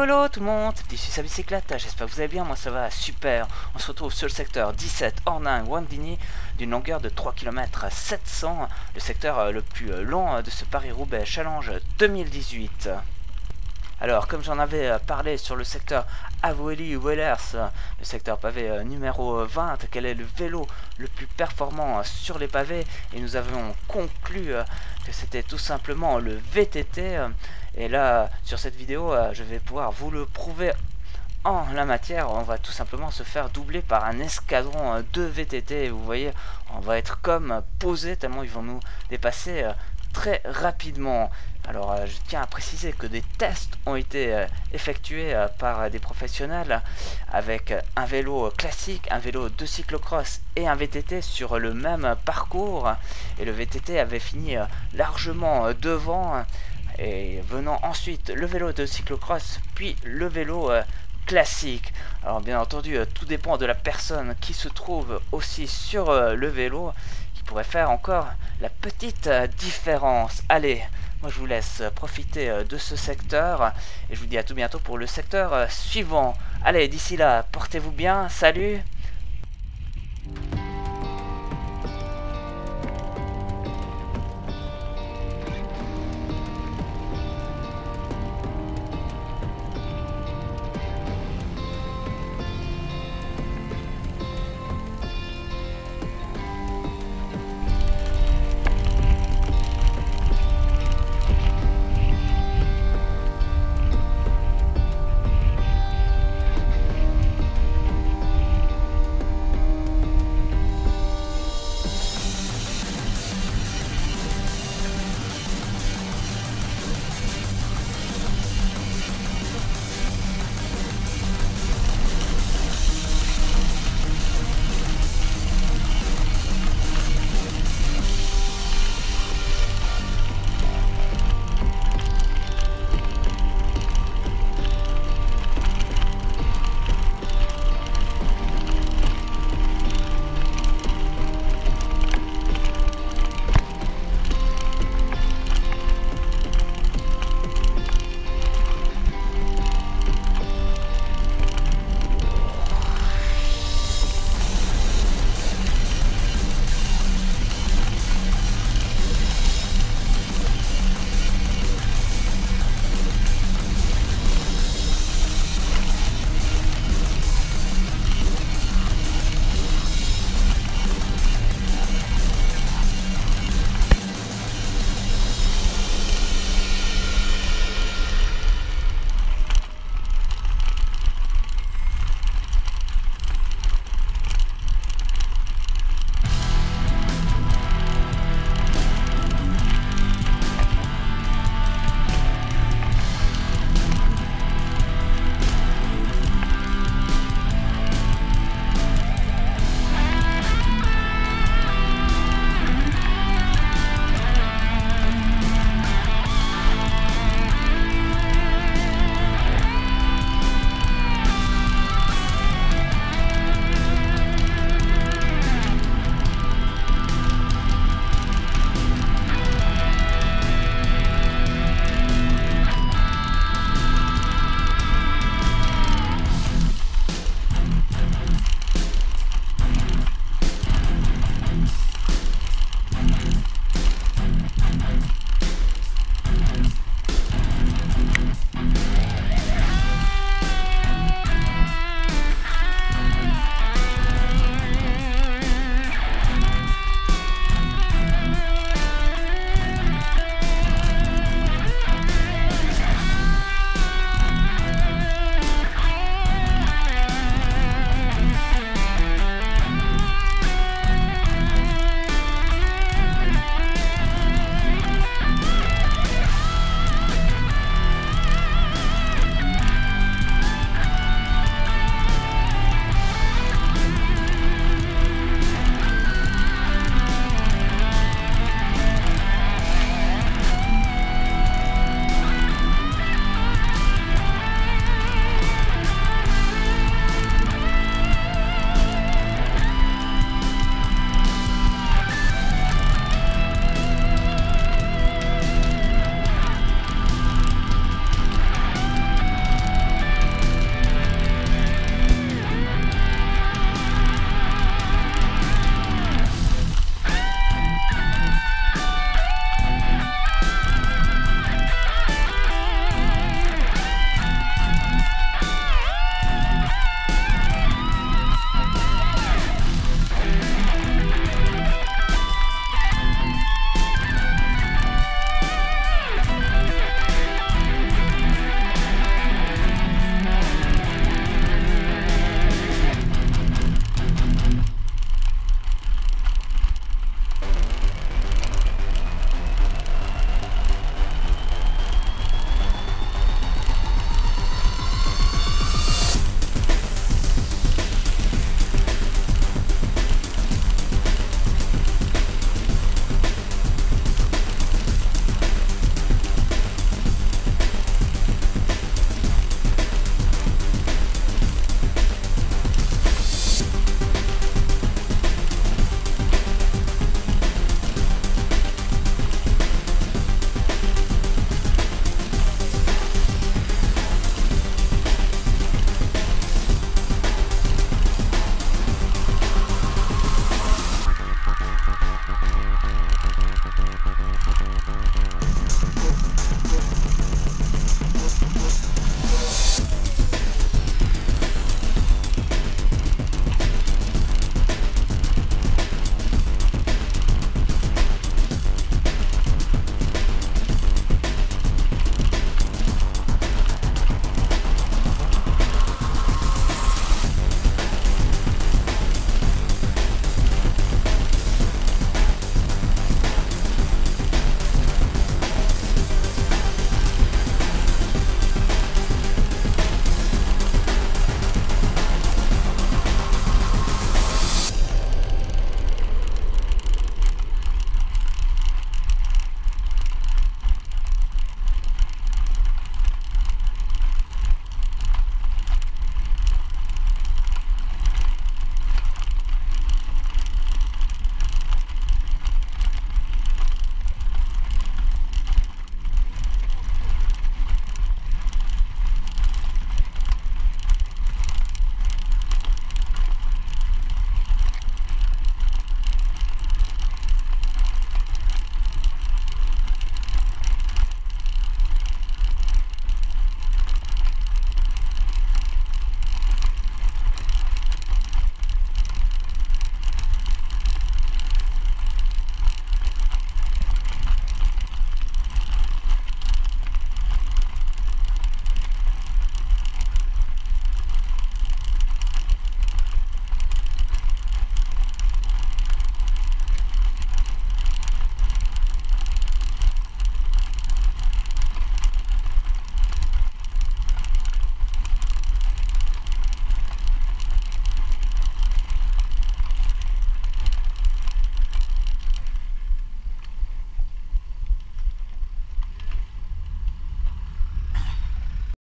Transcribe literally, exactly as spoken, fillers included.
hello tout le monde, c'est petit Suisse à bicyclette, j'espère que vous allez bien, moi ça va super. On se retrouve sur le secteur dix-sept Ornain-Wandigny d'une longueur de trois kilomètres sept cents, le secteur le plus long de ce Paris-Roubaix Challenge deux mille dix-huit. Alors, comme j'en avais parlé sur le secteur Avouilly-Wellers, le secteur pavé numéro vingt, quel est le vélo le plus performant sur les pavés, et nous avions conclu que c'était tout simplement le V T T. Et là, sur cette vidéo, je vais pouvoir vous le prouver en la matière. On va tout simplement se faire doubler par un escadron de V T T. Vous voyez, on va être comme posé tellement ils vont nous dépasser très rapidement. Alors euh, je tiens à préciser que des tests ont été euh, effectués euh, par des professionnels avec un vélo classique, un vélo de cyclocross et un V T T sur le même parcours, et le V T T avait fini euh, largement euh, devant, et venant ensuite le vélo de cyclocross puis le vélo euh, classique. Alors bien entendu euh, tout dépend de la personne qui se trouve aussi sur euh, le vélo qui pourrait faire encore la petite euh, différence. Allez, moi je vous laisse profiter euh, de ce secteur et je vous dis à tout bientôt pour le secteur euh, suivant. Allez, d'ici là, portez-vous bien, salut!